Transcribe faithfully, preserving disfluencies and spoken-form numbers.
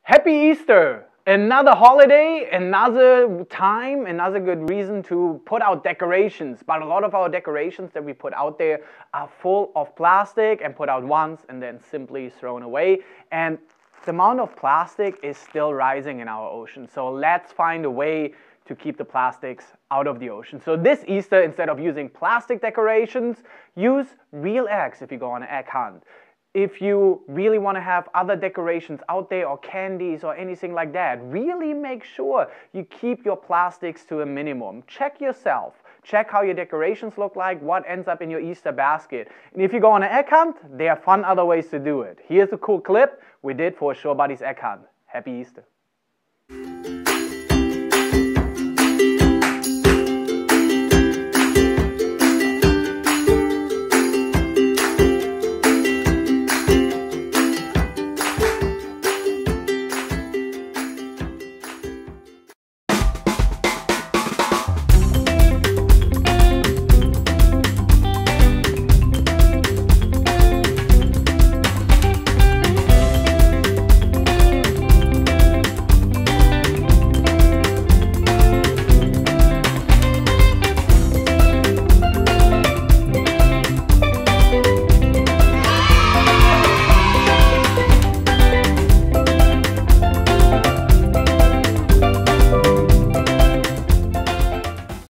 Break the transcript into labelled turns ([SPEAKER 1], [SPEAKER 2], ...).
[SPEAKER 1] Happy Easter! Another holiday, another time, another good reason to put out decorations. But a lot of our decorations that we put out there are full of plastic and put out once and then simply thrown away. And the amount of plastic is still rising in our ocean. So let's find a way to keep the plastics out of the ocean. So this Easter, instead of using plastic decorations, use real eggs if you go on an egg hunt. If you really want to have other decorations out there or candies or anything like that, really make sure you keep your plastics to a minimum. Check yourself. Check how your decorations look like, what ends up in your Easter basket. And if you go on an egg hunt, there are fun other ways to do it. Here's a cool clip we did for Shore Buddy's egg hunt. Happy Easter.